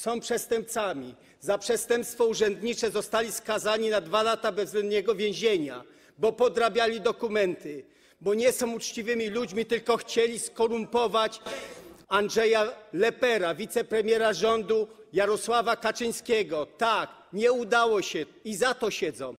są przestępcami. Za przestępstwo urzędnicze zostali skazani na 2 lata bezwzględnego więzienia, bo podrabiali dokumenty, bo nie są uczciwymi ludźmi, tylko chcieli skorumpować Andrzeja Lepera, wicepremiera rządu Jarosława Kaczyńskiego. Tak, nie udało się i za to siedzą.